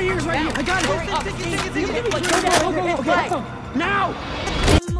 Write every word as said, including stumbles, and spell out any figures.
right here, right here. I got it. Hurry up. Go, go, go, go, go, go. Now!